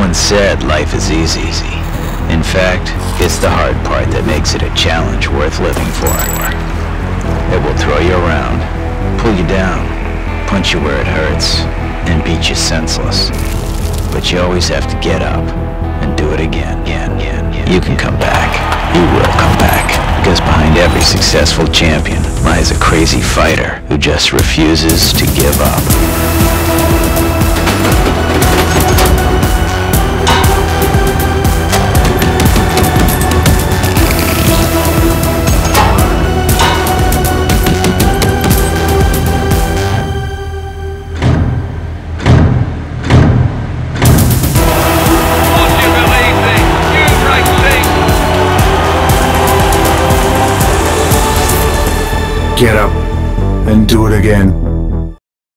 once said life is easy. In fact, it's the hard part that makes it a challenge worth living for. It will throw you around, pull you down, punch you where it hurts, and beat you senseless. But you always have to get up and do it again. You can come back. You will come back. Because behind every successful champion lies a crazy fighter who just refuses to give up. Get up and do it again.